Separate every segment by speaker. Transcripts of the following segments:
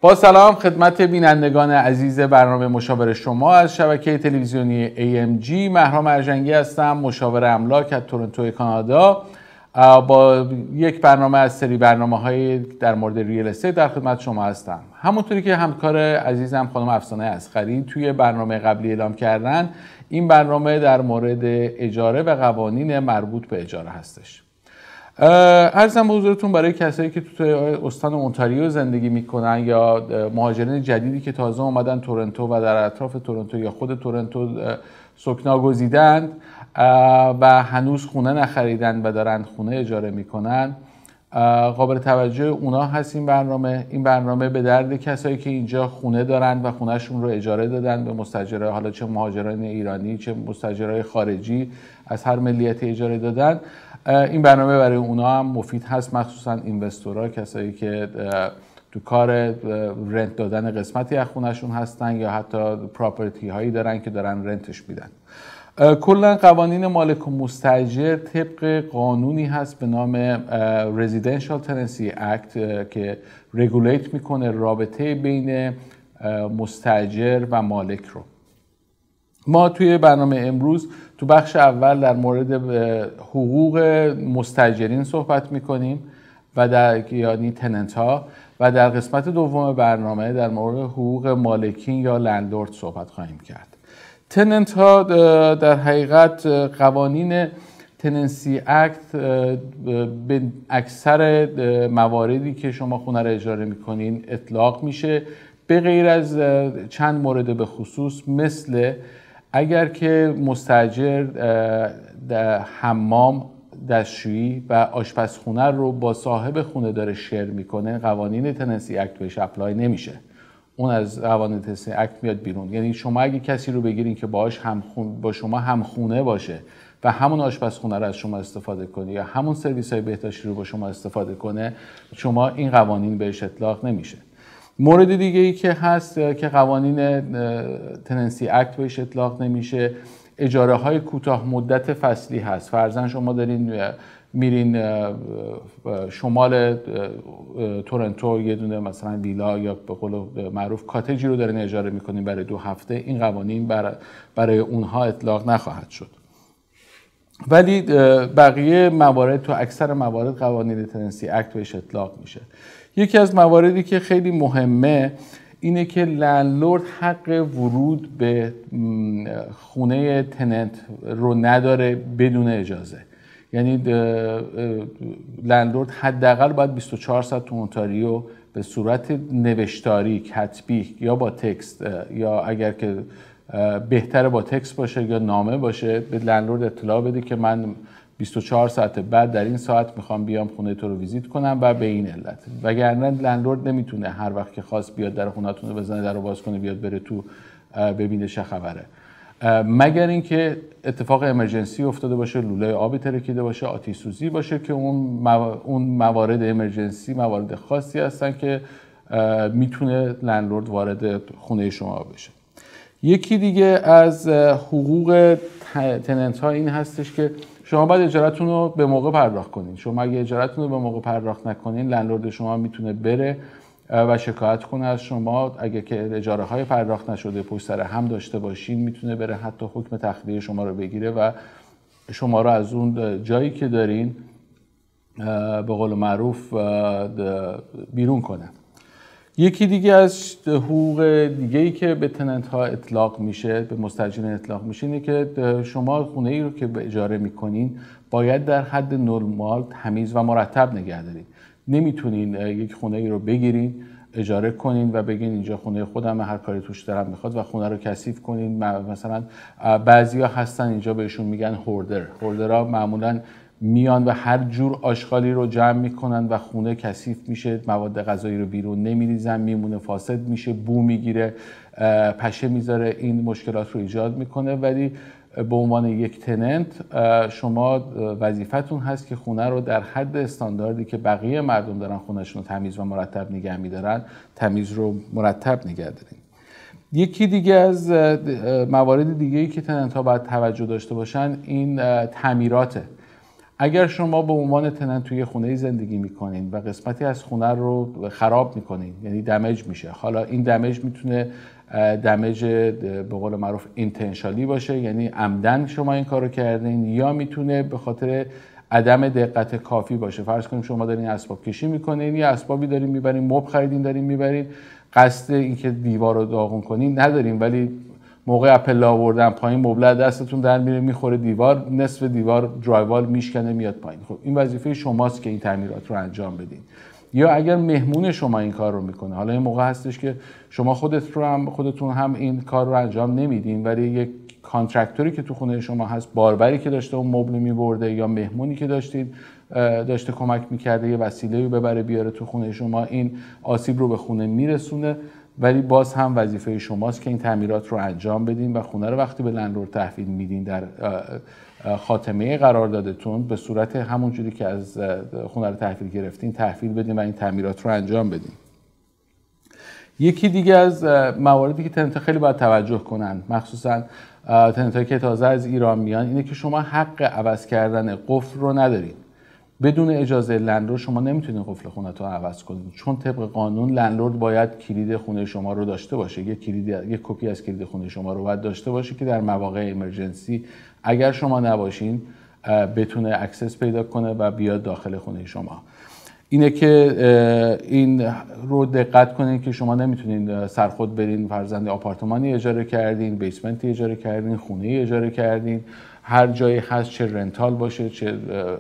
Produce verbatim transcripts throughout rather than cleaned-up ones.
Speaker 1: با سلام خدمت بینندگان عزیز برنامه مشاور شما از شبکه تلویزیونی ای ام جی. مهران ارجنگی هستم، مشاور املاک از تورنتو کانادا. با یک برنامه از سری برنامه‌های در مورد ریل استیت در خدمت شما هستم. همونطوری که همکار عزیزم خانم افسانه اصغری توی برنامه قبلی اعلام کردن، این برنامه در مورد اجاره و قوانین مربوط به اجاره هستش. عرضم به حضورتون برای کسایی که تو استان اونتاریو زندگی میکنن یا مهاجرین جدیدی که تازه اومدن تورنتو و در اطراف تورنتو یا خود تورنتو سکنا گزیدند و هنوز خونه نخریدن و دارن خونه اجاره میکنن، قابل توجه اونا هست این برنامه. این برنامه به درد کسایی که اینجا خونه دارن و خونهشون رو اجاره دادن به مستاجرای، حالا چه مهاجران ایرانی چه مستاجرای خارجی از هر ملیتی اجاره دادن. این برنامه برای اونا هم مفید هست، مخصوصا اینوستورها، کسایی که تو کار رنت دادن قسمتی از خونهشون هستن یا حتی پراپرتی هایی دارن که دارن رنتش میدن. کلا قوانین مالک و مستاجر طبق قانونی هست به نام Residential Tenancy Act که رگولیت میکنه رابطه بین مستاجر و مالک رو. ما توی برنامه امروز تو بخش اول در مورد حقوق مستاجرین صحبت میکنیم و در یعنی تننت ها، و در قسمت دوم برنامه در مورد حقوق مالکین یا لندلورد صحبت خواهیم کرد. تننت ها در حقیقت قوانین تننسی اکت به اکثر مواردی که شما خونه را اجاره میکنین اطلاق میشه، به غیر از چند مورد به خصوص، مثل اگر که مستاجر در حمام، دستشویی و آشپزخونه رو با صاحب خونه داره شیر میکنه، قوانین تننسی اکت بهش اپلای نمیشه. اون از قوانین تننسی اکت میاد بیرون. یعنی شما اگه کسی رو بگیرین که باهاش هم خون با شما هم خونه باشه و همون آشپزخونه رو از شما استفاده کنه یا همون سرویس های بهداشتی رو با شما استفاده کنه، شما این قوانین بهش اطلاق نمیشه. مورد دیگه ای که هست که قوانین تننسی اکت بهش اطلاق نمیشه، اجاره های کوتاه مدت فصلی هست. فرضاً شما دارین میرین شمال تورنتو یه دونه مثلا ویلا یا به قول معروف کاتجی رو دارین اجاره میکنین برای دو هفته، این قوانین برای, برای اونها اطلاق نخواهد شد. ولی بقیه موارد، تو اکثر موارد قوانین تننسی اکت بهش اطلاق میشه. یکی از مواردی که خیلی مهمه اینه که لندلورد حق ورود به خونه تننت رو نداره بدون اجازه. یعنی لندلورد حداقل باید بیست و چهار ساعت تو اونتاریو به صورت نوشتاری، کتبی یا با تکست، یا اگر که بهتره با تکست باشه یا نامه باشه، به لندلورد اطلاع بده که من بیست و چهار ساعت بعد در این ساعت میخوام بیام خونه تو رو ویزیت کنم و به این علت. وگرنه لندلورد نمیتونه هر وقت که خواست بیاد در خونه‌تون رو بزنه، در رو باز کنه، بیاد بره تو ببینه چه خبره، مگر اینکه اتفاق امرجنسی افتاده باشه، لوله آبی ترکیده باشه، آتش سوزی باشه، که اون اون موارد امرجنسی موارد خاصی هستن که میتونه لندلورد وارد خونه شما بشه. یکی دیگه از حقوق تننت ها این هستش که شما باید اجارتون رو به موقع پرداخت کنین. شما اگه اجارتون رو به موقع پرداخت نکنین، لندلورد شما میتونه بره و شکایت کنه از شما. اگه که اجاره های پرداخت نشده پشت سر هم داشته باشین، میتونه بره حتی حکم تخلیه شما رو بگیره و شما رو از اون جایی که دارین به قول معروف بیرون کنه. یکی دیگه از حقوق دیگه‌ای که به تننت ها اطلاق میشه، به مستاجرین اطلاق میشه، اینه که شما خونه ای رو که به اجاره میکنین باید در حد نرمال تمیز و مرتب نگه دارین. نمیتونین یک خونه ای رو بگیرین، اجاره کنین و بگین اینجا خونه خودم، هر کاری توش دارم میخواد، و خونه رو کثیف کنین. مثلا بعضیا هستن اینجا بهشون میگن هوردر. هوردرها معمولاً میان و هر جور آشغالی رو جمع میکنن و خونه کثیف میشه، مواد غذایی رو بیرون نمیریزن، میمونه فاسد میشه، بو میگیره، پشه میذاره، این مشکلات رو ایجاد میکنه. ولی به عنوان یک تننت شما وظیفتون هست که خونه رو در حد استانداردی که بقیه مردم دارن خونهشون رو تمیز و مرتب نگه میدارن، تمیز رو مرتب نگه دارین. یکی دیگه از موارد دیگه‌ای که تننت ها باید توجه داشته باشن این تعمیراته. اگر شما به عنوان تننت توی خونه زندگی میکنین و قسمتی از خونه رو خراب میکنین، یعنی دمیج میشه، حالا این دمیج میتونه دمیج به قول معروف اینتنشالی باشه، یعنی عمدن شما این کارو کردین، یا میتونه به خاطر عدم دقت کافی باشه. فرض کنیم شما دارین اسباب کشی میکنین، یا اسبابی دارین میبرین، مبل خریدین دارین میبرین، قصد اینکه دیوار رو داغون کنین ندارین، ولی موقع اپل آوردن پایین مبل دستتون در میره میخوره دیوار، نصف دیوار درایوال میشکنه میاد پایین. خب این وظیفه شماست که این تعمیرات رو انجام بدین. یا اگر مهمون شما این کار رو میکنه، حالا این موقع هستش که شما خودت رو هم خودتون هم این کار رو انجام نمیدین، ولی یک کانترکتوری که تو خونه شما هست، باربری که داشته اون مبل میبرده، یا مهمونی که داشتید داشته کمک میکرده یه وسیله رو ببره بیاره تو خونه شما، این آسیب رو به خونه میرسونه. ولی باز هم وظیفه شماست که این تعمیرات رو انجام بدین و خونه رو وقتی به لندلورد تحویل میدین در خاتمه قراردادتون به صورت همون جوری که از خونه رو تحویل گرفتین تحویل بدین و این تعمیرات رو انجام بدین. یکی دیگه از مواردی که تننت‌ها خیلی باید توجه کنن، مخصوصا تننت‌هایی که تازه از ایران میان، اینه که شما حق عوض کردن قفل رو ندارین. بدون اجازه لندلورد شما نمیتونید قفل خونه‌تون رو عوض کنید، چون طبق قانون لندلورد باید کلید خونه شما رو داشته باشه، یک کلید یک کپی از کلید خونه شما رو باید داشته باشه که در مواقع امرجنسی اگر شما نباشین بتونه اکسس پیدا کنه و بیاد داخل خونه شما. اینه که این رو دقت کنین که شما نمیتونین سرخود برین، فرضاً آپارتمانی اجاره کردین، بیسمنتی اجاره کردین، خونه اجاره کردین، هر جایی هست، چه رنتال باشه چه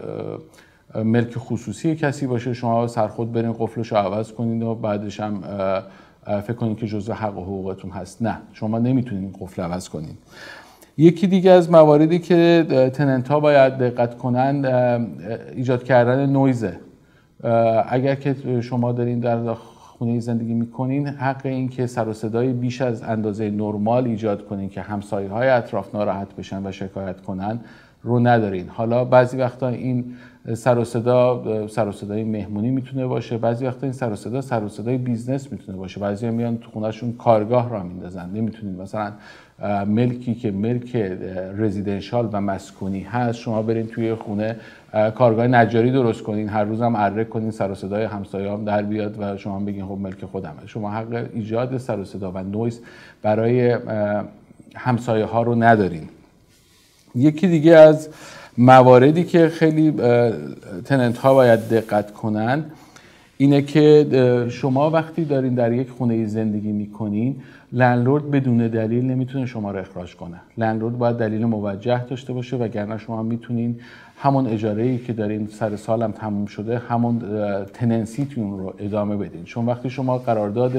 Speaker 1: ملک خصوصی کسی باشه، شما سرخود برین قفلش رو عوض کنین و بعدش هم فکر کنین که جزء حق و حقوقتون هست. نه، شما نمیتونین قفل عوض کنین. یکی دیگه از مواردی که تننت‌ها باید دقت کنن ایجاد کردن نویزه. اگر که شما دارین در خونه زندگی میکنین، حق این که سر و صدای بیش از اندازه نرمال ایجاد کنین که همسایه‌های اطراف ناراحت بشن و شکایت کنن رو ندارین. حالا بعضی وقتا این سر و صدا سر و صدای مهمونی میتونه باشه، بعضی وقتا این سر و صدا سر و صدای بیزنس میتونه باشه. بعضیا میان تو خونه‌شون کارگاه را میندازن، نمیتونین مثلا ملکی که ملک رزیدنشال و مسکونی هست شما برین توی خونه کارگاه نجاری درست کنین، هر روزم اره کنین، سر و صدای همسایه‌ام در بیاد و شما بگین خب ملک خودمه. شما حق ایجاد سر و صدا و نویز برای همسایه ها رو ندارین. یکی دیگه از مواردی که خیلی تننت ها باید دقت کنن اینه که شما وقتی دارین در یک خونه زندگی میکنین، لندلورد بدون دلیل نمیتونه شما رو اخراج کنه. لندلورد باید دلیل موجه داشته باشه، وگرنه شما میتونین همون اجاره‌ای که دارین سر سالم تموم شده همون تننسیتون رو ادامه بدین. چون وقتی شما قرارداد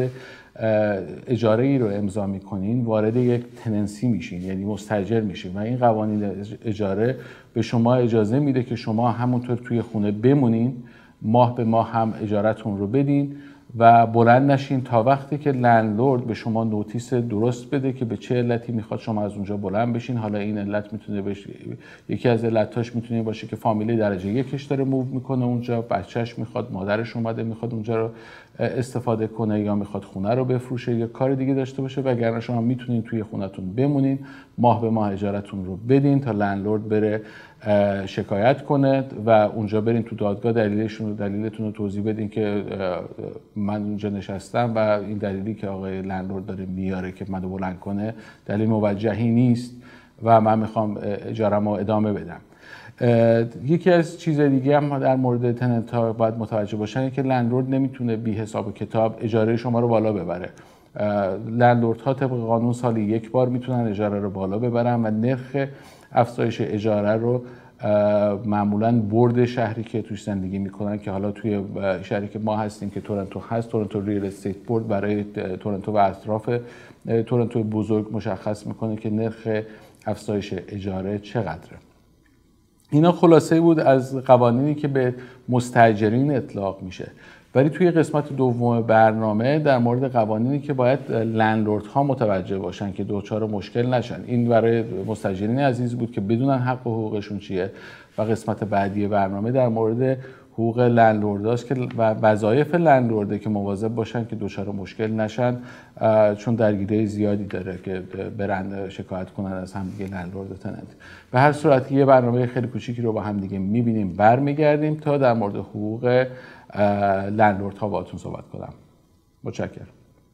Speaker 1: اجاره ای رو امضا میکنین وارد یک تننسی میشین، یعنی مستاجر میشین و این قوانین اجاره به شما اجازه میده که شما همونطور توی خونه بمونین، ماه به ماه هم اجارتون رو بدین و بلند نشین تا وقتی که لندلورد به شما نوتیس درست بده که به چه علتی میخواد شما از اونجا بلند بشین. حالا این علت میتونه بشه، یکی از علتاش میتونه باشه که فامیلی درجه یکش داره موو میکنه اونجا، بچهش میخواد، مادرش اومده میخواد اونجا رو استفاده کنه، یا میخواد خونه رو بفروشه یا کار دیگه داشته باشه. وگرنه شما میتونین توی خونتون بمونین، ماه به ماه اجارتون رو بدین تا لندلورد بره شکایت کنه و اونجا برین تو دادگاه دلیلشون رو دلیلتون رو توضیح بدین که من اونجا نشستم و این دلیلی که آقای لندلورد داره میاره که منو بلند کنه دلیل موجهی نیست و من میخوام اجاره‌مو ادامه بدم. یکی از چیزای دیگه هم در مورد تننت ها باید متوجه باشن که لندلورد نمیتونه بی حساب و کتاب اجاره شما رو بالا ببره. لندلورد ها طبق قانون سالی یک بار میتونن اجاره رو بالا ببرن و نرخ افزایش اجاره رو معمولاً بورد شهری که توش زندگی میکنن، که حالا توی شهری که ما هستیم که تورنتو هست، تورنتو ریل استیت بورد برای تورنتو و اطراف تورنتو بزرگ مشخص میکنه که نرخ افزایش اجاره چقدره. اینا خلاصه بود از قوانینی که به مستاجرین اطلاق میشه. ولی توی قسمت دوم برنامه در مورد قوانینی که باید لندلوردها متوجه باشن که دوچار مشکل نشن. این برای مستاجرین عزیز بود که بدونن حق و حقوقشون چیه و قسمت بعدی برنامه در مورد حقوق لندلورداست که و وظایف لندلورده که مواظب باشن که دچار مشکل نشن، چون درگیری زیادی داره که برن شکایت کنن از همدیگه لندلورد و تننت. به هر صورت یه برنامه خیلی کوچیکی رو با هم دیگه می‌بینیم، برمیگردیم تا در مورد حقوق لندلوردها باهاتون صحبت کنم. متشکرم.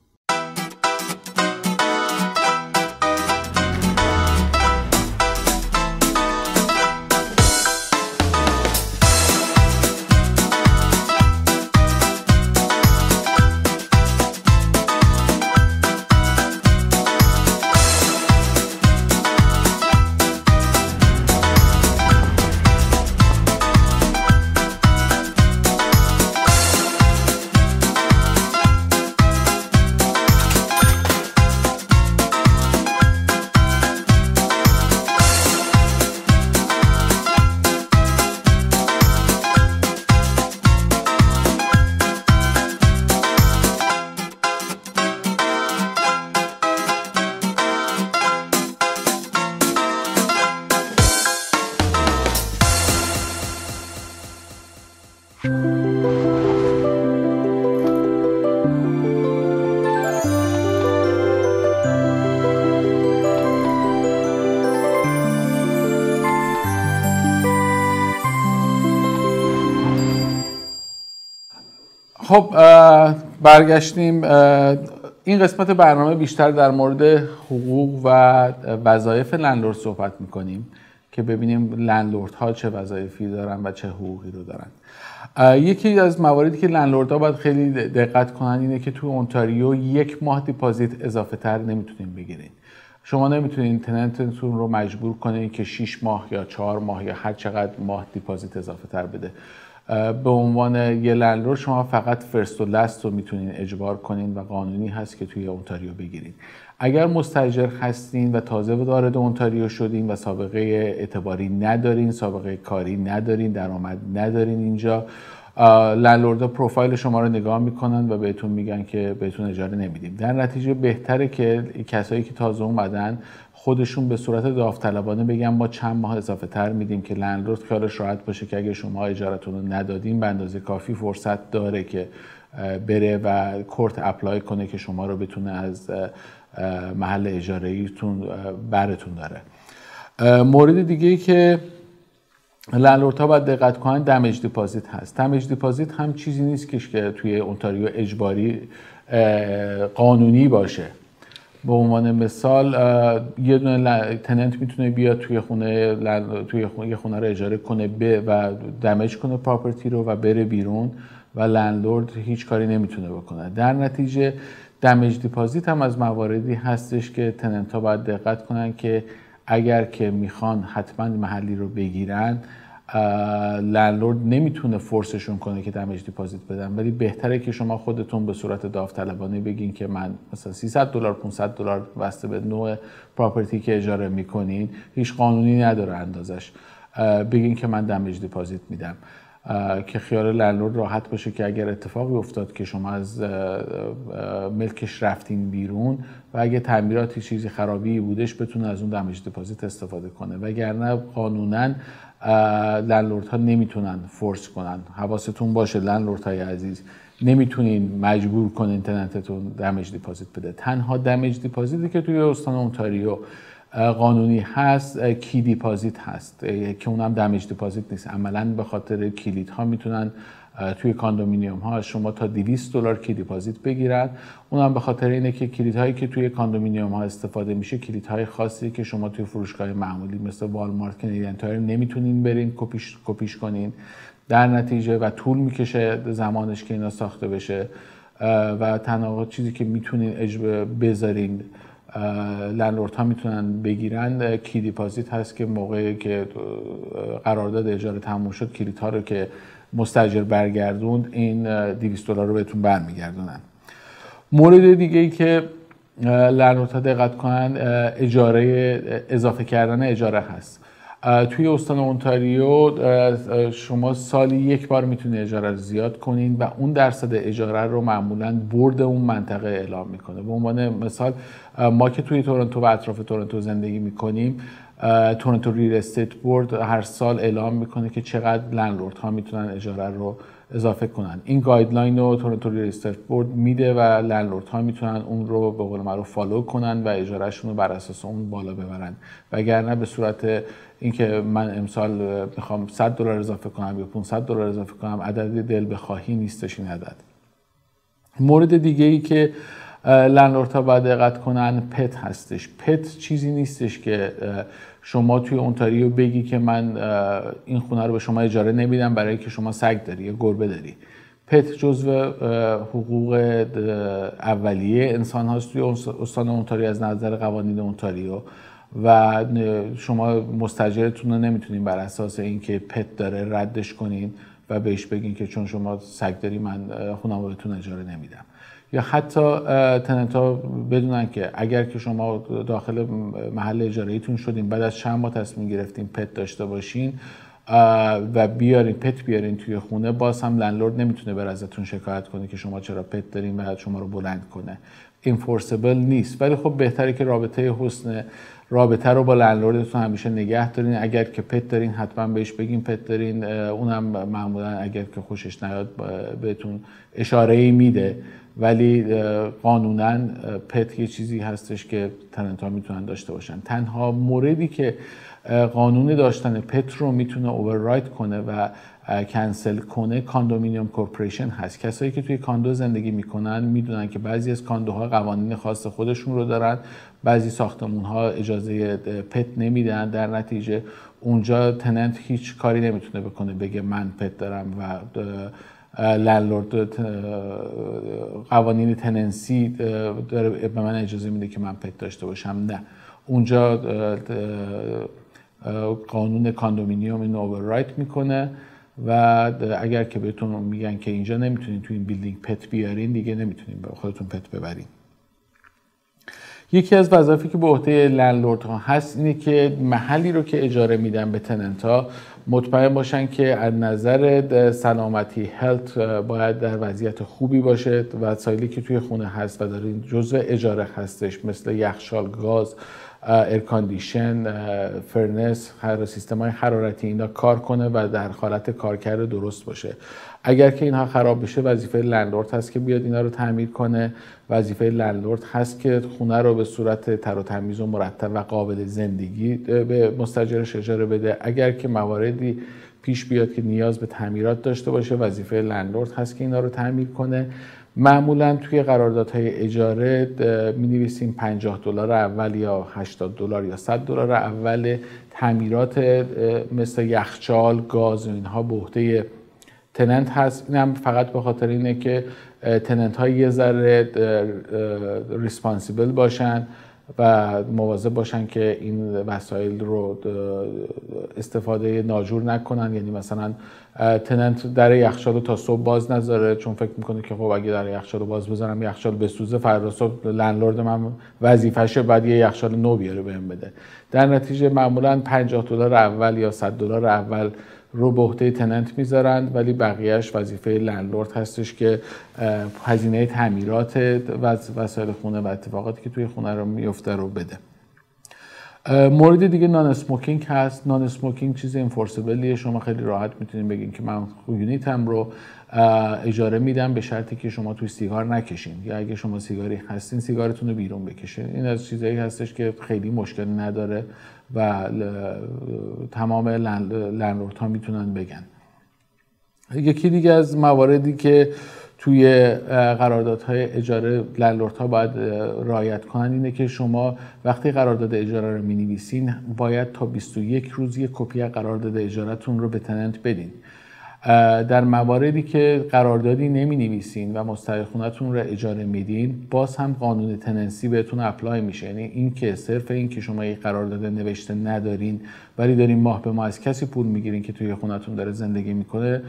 Speaker 1: خب برگشتیم. این قسمت برنامه بیشتر در مورد حقوق و وظایف لندلورد صحبت میکنیم که ببینیم لندلوردها چه وظایفی دارن و چه حقوقی رو دارن. یکی از مواردی که لندلوردها باید خیلی دقت کنن اینه که تو اونتاریو یک ماه دیپازیت اضافه تر نمیتونین بگیرین. شما نمیتونین تننتتون رو مجبور کنین که شش ماه یا چهار ماه یا هر چقدر ماه دیپازیت اضافه تر بده. به عنوان یه لندلورد شما فقط فرست و لست رو میتونین اجبار کنین و قانونی هست که توی اونتاریو بگیرین. اگر مستاجر هستین و تازه وارد اونتاریو شدین و سابقه اعتباری ندارین، سابقه کاری ندارین، درآمد ندارین، اینجا لندلوردها پروفایل شما رو نگاه میکنن و بهتون میگن که بهتون اجاره نمیدیم. در نتیجه بهتره که کسایی که تازه اومدن خودشون به صورت داوطلبانه بگن ما چند ماه اضافه تر میدیم که لندلورد خیالش راحت باشه که اگه شما اجارتون رو ندادین به اندازه کافی فرصت داره که بره و کورت اپلای کنه که شما رو بتونه از محل اجاره ایتون برتون داره. مورد دیگه ای که لندلوردها باید دقت کنن دمیج دیپازیت هست. دمیج دیپازیت هم چیزی نیست که توی اونتاریو اجباری قانونی باشه. به عنوان مثال یه دونه تننت میتونه بیاد توی خونه توی خونه یه خونه رو اجاره کنه به و دمیج کنه پراپرتی رو و بره بیرون و لندلورد هیچ کاری نمیتونه بکنه. در نتیجه دمیج دیپازیت هم از مواردی هستش که تننت ها باید دقت کنن که اگر که میخوان حتما محلی رو بگیرن لندلورد نمیتونه فورسشون کنه که دمیج دیپازیت بدن، ولی بهتره که شما خودتون به صورت داوطلبانه بگین که من مثلا سیصد دلار پانصد دلار بسته به نوع پراپرتی که اجاره میکنین، هیچ قانونی نداره اندازش، بگین که من دمیج دیپازیت میدم که خیال لندلورد راحت باشه که اگر اتفاقی افتاد که شما از ملکش رفتین بیرون و اگه تعمیراتی چیزی خرابی بودش بتونه از اون دمیج دیپازیت استفاده کنه، وگرنه قانونا لندلوردها نمیتونن فورس کنن. حواستون باشه لندلوردهای عزیز، نمیتونین مجبور کنین تننتتون دمیج دیپازیت بده. تنها دمیج دیپازیتی که توی استان اونتاریو قانونی هست کی دیپازیت هست که اونم دمیج دیپازیت نیست. عملاً به خاطر کلیدها میتونن توی کاندومینیوم ها از شما تا دویست دلار کی دیپازیت بگیرن. اونم به خاطر اینه که کلیدهایی که توی کاندومینیوم ها استفاده میشه کلیدهای خاصی که شما توی فروشگاه معمولی مثل والمارت، کندین تایر نمیتونین برین کپیش کپیش کنین. در نتیجه و طول میکشه زمانش که اینا ساخته بشه و تنها چیزی که میتونین اجبار بذارین لندلوردها میتونن بگیرن کی دیپازیت هست که موقعی که قرارداد اجاره تموم شد کلیدها رو که مستاجر برگردوند این دویست دلار رو بهتون برمیگردونن. مورد دیگه ای که لندلوردها دقت کنن اجاره اضافه کردن اجاره هست. توی استان اونتاریو شما سالی یک بار میتونید اجاره رو زیاد کنین و اون درصد اجاره رو معمولاً بورد اون منطقه اعلام میکنه. به عنوان مثال ما که توی تورنتو و اطراف تورنتو زندگی میکنیم تورنتو ریل استیت بورد هر سال اعلام میکنه که چقدر لندلورد ها میتونن اجاره رو اضافه کنن. این گایدلاین رو تورنتو ریل استیت بورد میده و لندلورد ها میتونن اون رو به قول معروف فالو کنن و اجارهشون رو بر اساس اون بالا ببرن، وگرنه به صورت اینکه من امسال میخوام صد دلار اضافه کنم یا پانصد دلار اضافه کنم عدد دل بخواهی نیستش این عدد. مورد دیگه ای که لندلوردها باید دقت کنن پت هستش. پت چیزی نیستش که شما توی اونتاریو بگی که من این خونه رو به شما اجاره نمیدم برای که شما سگ داری یا گربه داری. پت جزو حقوق اولیه انسان هاست توی استان اونتاریو از نظر قوانین اونتاریو و شما مستاجرتون رو نمیتونین بر اساس اینکه پت داره ردش کنین و بهش بگین که چون شما سگ داری من خونه‌مو بهتون اجاره نمیدم. یا حتی تننت ها بدونن که اگر که شما داخل محل اجاره‌ایتون شدین بعد از چند ماه تصمیم گرفتین پت داشته باشین و بیارین پت بیارین توی خونه، باز هم لندلورد نمیتونه بر ازتون شکایت کنه که شما چرا پت دارین و شما رو بلند کنه. انفورسبل نیست، ولی خب بهتره که رابطه حسن رابطه رو با لندلوردتون همیشه نگه دارین. اگر که پت دارین حتما بهش بگین پت دارین، اونم معمولا اگر که خوشش نیاد بهتون اشاره‌ای میده، ولی قانونا پت یه چیزی هستش که تننت ها میتونن داشته باشن. تنها موردی که قانون داشتن پت رو میتونه اوورراید کنه و کنسل کنه کاندومینیوم کورپوریشن هست. کسایی که توی کاندو زندگی میکنن میدونن که بعضی از کاندوها قوانین خاص خودشون رو دارن، بعضی ساختمون ها اجازه پت نمیدن، در نتیجه اونجا تننت هیچ کاری نمیتونه بکنه بگه من پت دارم و لندلورد قوانین تننسی داره به من اجازه میده که من پت داشته باشم. نه، اونجا قانون کاندومینیوم اینو اووررایت میکنه و اگر که بهتون میگن که اینجا نمیتونین تو این بیلدینگ پت بیارین، دیگه نمیتونین به خودتون پت ببرین. یکی از وظایفی که به عهده لندلورد ها هست اینه که محلی رو که اجاره میدن به تننت ها مطمئن باشن که از نظر سلامتی هلت باید در وضعیت خوبی باشه. وسایلی که توی خونه هست و دارین جزء اجاره هستش مثل یخچال، گاز، ایرکاندیشن، فرنس، سیستم‌های حرارتی اینا کار کنه و در حالت کارکرد درست باشه. اگر که اینها خراب بشه وظیفه لندلورد هست که بیاد اینا رو تعمیر کنه. وظیفه لندلورد هست که خونه رو به صورت تر و تمیز و مرتب و قابل زندگی به مستاجرش اجاره بده. اگر که مواردی پیش بیاد که نیاز به تعمیرات داشته باشه وظیفه لندلورد هست که اینا رو تعمیر کنه. معمولا توی قراردادهای اجاره می نویسیم پنجاه دلار اول یا هشتاد دلار یا صد دلار اول تعمیرات مثل یخچال، گاز و اینها به عهده تننت هست. اینم فقط به خاطر اینه که تننت ها یه ذره ریسپانسیبل باشن و مواظب باشن که این وسایل رو استفاده ناجور نکنن. یعنی مثلا تننت در یخچال رو تا صبح باز نذاره چون فکر میکنه که خب اگه در یخچال رو باز بذارم یخچال بسوزه، فردا صبح لندلورد من وظیفشه بعد یه یخچال نو بیاره بهم بده. در نتیجه معمولا پنجاه دلار اول یا صد دلار اول رو به عهده تننت میذارند، ولی بقیهش وظیفه لندلورد هستش که هزینه تعمیرات وسایل خونه و اتفاقاتی که توی خونه رو میفته رو بده. مورد دیگه نان اسموکینگ هست. نان اسموکینگ چیز انفورسبلیه. شما خیلی راحت میتونید بگین که من یونیتم رو اجاره میدم به شرطی که شما توی سیگار نکشین، یا اگه شما سیگاری هستین سیگارتون رو بیرون بکشین. این از چیزایی هستش که خیلی مشکل نداره و تمام لندلورد ها میتونن بگن. یکی دیگه از مواردی که توی قراردادهای اجاره لندلوردها باید رعایت کنن اینه که شما وقتی قرارداد اجاره رو می‌نویسین باید تا بیست و یک روز یک کپی قرارداد اجارهتون رو به تننت بدین. در مواردی که قراردادی نمی‌نویسین و مستاجر خونه‌تون رو اجاره میدین، باز هم قانون تننسی بهتون اپلای میشه. یعنی این که صرف این که شما یک قرارداد نوشته ندارین ولی دارین ماه به ماه از کسی پول میگیرین که توی خونه‌تون داره زندگی میکنه،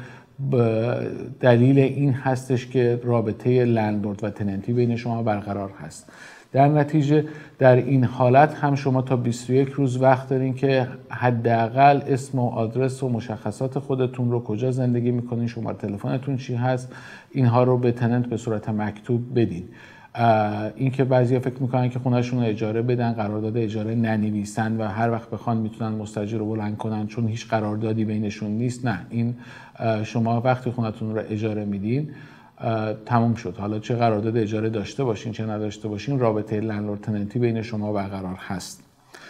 Speaker 1: دلیل این هستش که رابطه لندلورد و تننتی بین شما برقرار هست. در نتیجه در این حالت هم شما تا بیست و یک روز وقت دارین که حداقل اسم و آدرس و مشخصات خودتون رو، کجا زندگی میکنین، شماره تلفنتون چی هست، اینها رو به تننت به صورت مکتوب بدین. این که بعضیا فکر میکنن که خونهشون رو اجاره بدن، قرارداد اجاره ننویسن و هر وقت بخوان میتونن مستاجر رو بلند کنن چون هیچ قراردادی بینشون نیست. نه، این شما وقتی خونتون رو اجاره میدین تموم شد. حالا چه قرارداد اجاره داشته باشین چه نداشته باشین، رابطه لندلورد تننتی بین شما برقرار هست.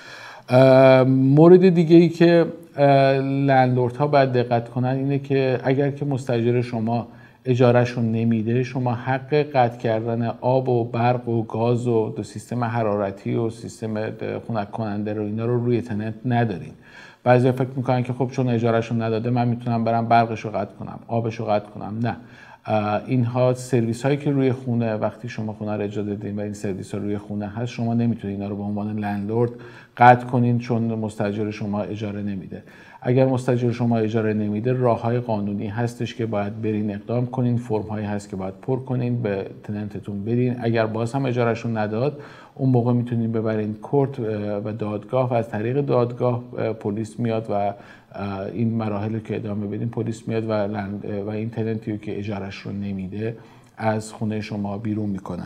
Speaker 1: مورد دیگه ای که لندلوردها باید دقت کنن اینه که اگر که مستاجر شما اجارهشون نمیده، شما حق قطع کردن آب و برق و گاز و سیستم حرارتی و سیستم خنک کننده رو اینا رو روی تننت ندارین. بعضیا فکر میکنن که خب چون اجارهشون نداده من میتونم برم برقش رو قطع کنم، آبش رو قطع کنم. نه، اینها سرویس هایی که روی خونه وقتی شما خونه رو اجاره دادین و این سرویس ها روی خونه هست، شما نمیتونید اینا رو به عنوان لندلورد قطع کنین چون مستاجر شما اجاره نمیده. اگر مستاجر شما اجاره نمیده، راههای قانونی هستش که باید برین اقدام کنین، فرم هایی هست که باید پر کنین، به تننتتون بدین. اگر باز هم اجارهشون نداد، اون موقع میتونین ببرین کورت و دادگاه و از طریق دادگاه پلیس میاد و این مراحل که ادامه بدین پلیس میاد و و این تننتی که اجارهش رو نمیده از خونه شما بیرون میکنن.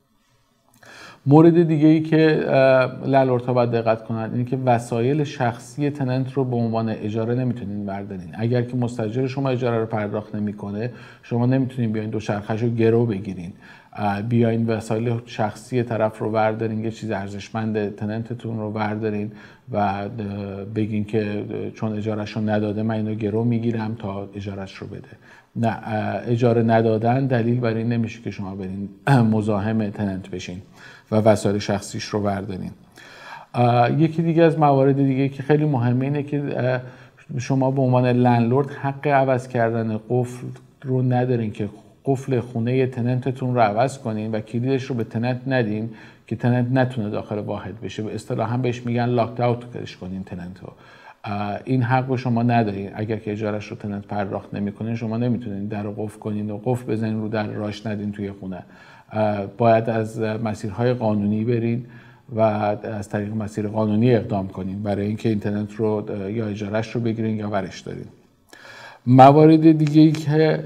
Speaker 1: مورد دیگه ای که لندلوردها باید دقت کنن اینه که وسایل شخصی تننت رو به عنوان اجاره نمیتونین بردارین. اگر که مستاجر شما اجاره رو پرداخت نمیکنه، شما نمیتونین بیاین دوچرخه‌شو رو گرو بگیرین، بیاین وسایل شخصی طرف رو بردارین، یه چیز ارزشمند تننتتون رو بردارین و بگین که چون اجارهش رو نداده من اینو گرو میگیرم تا اجارهش رو بده. نه، اجاره ندادن دلیل برای این نمیشه که شما برین مزاحم تننت بشین و وسایل شخصیش رو بردارین. یکی دیگه از موارد دیگه که خیلی مهمه اینه که شما به عنوان لندلورد حق عوض کردن قفل رو ندارین، که قفل خونه تننتتون رو عوض کنین و کلیدش رو به تننت ندین که تننت نتونه داخل واحد بشه. به اصطلاح هم بهش میگن لاکت اوتش کنین تننت رو. این حق رو شما ندارین. اگر که اجارهش رو تننت پرداخت نمیکنین، شما نمیتونین در رو قفل کنین و قفل بزنین رو در راش ندین توی خونه. باید از مسیرهای قانونی برین و از طریق مسیر قانونی اقدام کنین برای اینکه اینترنت رو یا اجارهش رو بگیرین یا ورش دارین. موارد دیگه ای که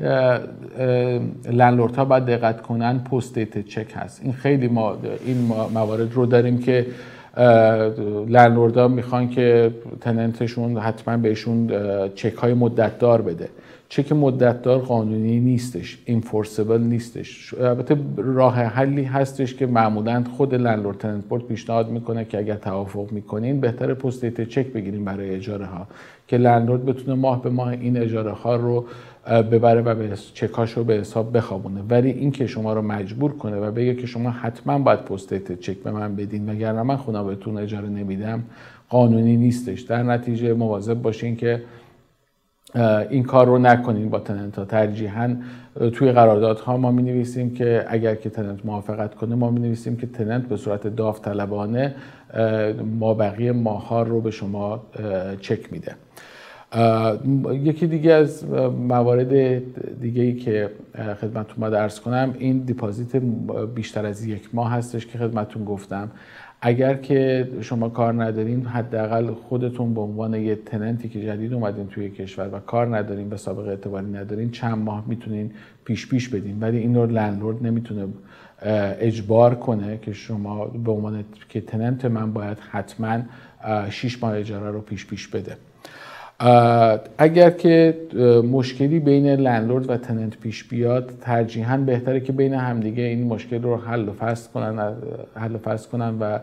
Speaker 1: لندلوردها باید دقت کنن پست دیت چک هست. این خیلی ما این موارد رو داریم که لندلوردها میخوان که تننتشون حتما بهشون چک های مدت دار بده. چک مدت دار قانونی نیستش، انفورسیبل نیستش. البته راه حلی هستش که معمولا خود لندلورد تننت بورد پیشنهاد میکنه که اگر توافق میکنین بهتره پست دیت چک بگیریم برای اجاره ها که لندلورد بتونه ماه به ماه این اجاره ها رو ببره و به چکاش رو به حساب بخوابونه. ولی این که شما رو مجبور کنه و بگه که شما حتما باید پست دیت چک به من بدین وگرنه من خونه بهتون اجاره نمیدم، قانونی نیستش. در نتیجه مواظب باشین که این کار رو نکنین با تننت ها. ترجیحاً توی قراردادها ما می نویسیم که اگر که تننت موافقت کنه، ما می نویسیم که تننت به صورت داوطلبانه ما بقیه ماه ها رو به شما چک میده. یکی دیگه از موارد دیگه ای که خدمتتون باید عرض کنم این دیپازیت بیشتر از یک ماه هستش که خدمتتون گفتم. اگر که شما کار ندارین، حداقل خودتون به عنوان یه تننتی که جدید اومدین توی کشور و کار ندارین، به سابقه اعتباری ندارین، چند ماه میتونین پیش پیش بدین. ولی این رو لندلورد نمیتونه اجبار کنه که شما به عنوان که تننت من باید حتما شش ماه اجاره رو پیش پیش بده. اگر که مشکلی بین لندلورد و تننت پیش بیاد، ترجیحاً بهتره که بین همدیگه این مشکل رو حل و فصل کنن حل و فصل کنن و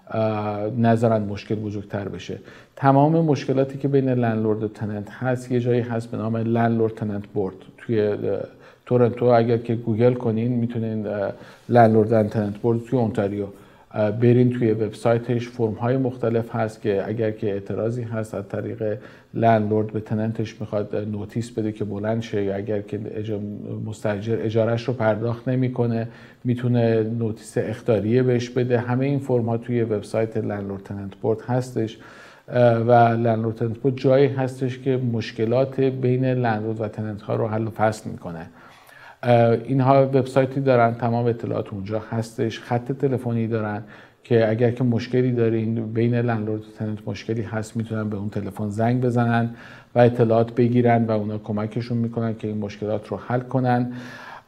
Speaker 1: نذارن مشکل بزرگتر بشه. تمام مشکلاتی که بین لندلورد و تننت هست یه جایی هست به نام لندلورد تننت بورد. توی تورنتو اگر که گوگل کنین میتونین لندلورد اند تننت بورد توی اونتاریو برین، توی وبسایتش فرم های مختلف هست که اگر که اعتراضی هست از طریق لندلورد به تننتش میخواد نوتیس بده که بلند شه، یا اگر که مستاجر اجارهش رو پرداخت نمیکنه میتونه نوتیس اخطاریه بهش بده. همه این فرم ها توی وبسایت لندلورد تننت بورد هستش و لندلورد تننت بورد جایی هستش که مشکلات بین لندلورد و تننت ها رو حل و فصل میکنه. اینها وبسایتی دارن، تمام اطلاعات اونجا هستش. خط تلفنی دارن که اگر که مشکلی دارین بین لندلورد و تننت مشکلی هست میتونن به اون تلفن زنگ بزنن و اطلاعات بگیرن و اونا کمکشون میکنن که این مشکلات رو حل کنن.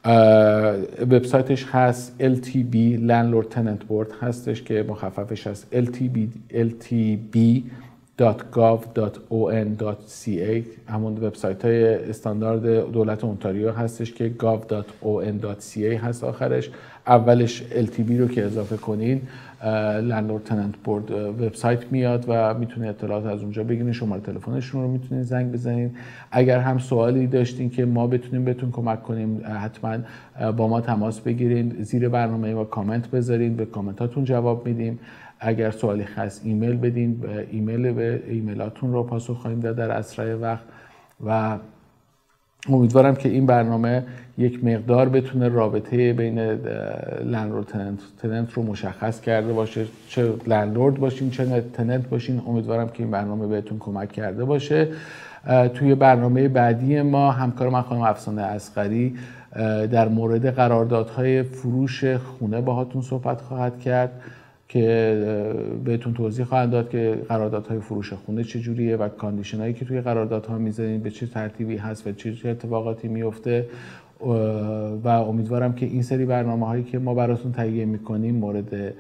Speaker 1: وبسایتش هست ال تی بی Landlord Tenant Board هستش که مخففش هست ال تی بی ال تی بی دات گاو دات او ان دات سی ای. همون وبسایت های استاندارد دولت اونتاریو هستش که گاو دات او ان دات سی ای هست آخرش. اولش ال تی بی رو که اضافه کنین Landlord Tenant Board وبسایت میاد و میتونید اطلاعات از اونجا بگیرین. شماره تلفنشون رو میتونید زنگ بزنین. اگر هم سوالی داشتین که ما بتونیم بهتون کمک کنیم حتما با ما تماس بگیرین. زیر برنامه ما کامنت بذارین، به کامنتاتون جواب میدیم. اگر سوالی هست ایمیل بدین، ایمیل به ایمیلاتون رو پاسخ خواهیم داد در اسرع وقت و امیدوارم که این برنامه یک مقدار بتونه رابطه بین لندلورد تننت تننت رو مشخص کرده باشه. چه لندلورد باشین چه تننت باشین، امیدوارم که این برنامه بهتون کمک کرده باشه. توی برنامه بعدی ما همکار من خانم افسانه اصغری در مورد قراردادهای فروش خونه باهاتون صحبت خواهد کرد که بهتون توضیح خواهند داد که قراردادهای فروش خونه چجوریه و کاندیشن هایی که توی قراردادها میذارین به چه ترتیبی هست و چه اتفاقاتی میفته. و امیدوارم که این سری برنامه هایی که ما براتون تهیه میکنیم مورد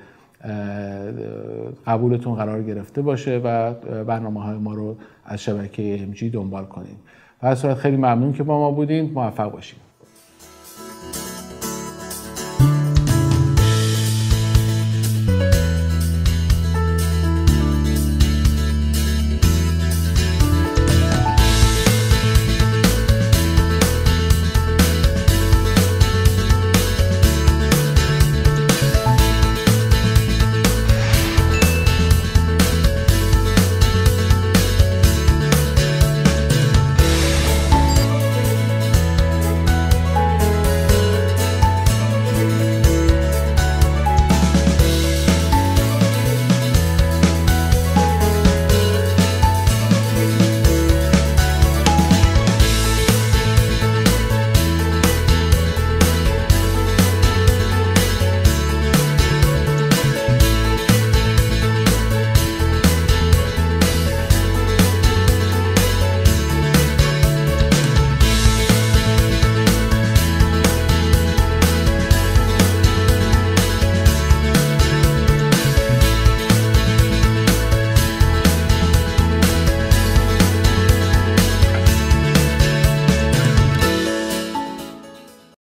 Speaker 1: قبولتون قرار گرفته باشه و برنامه های ما رو از شبکه ای ام جی دنبال کنین. در صورت خیلی ممنون که با ما بودین. موفق باشین.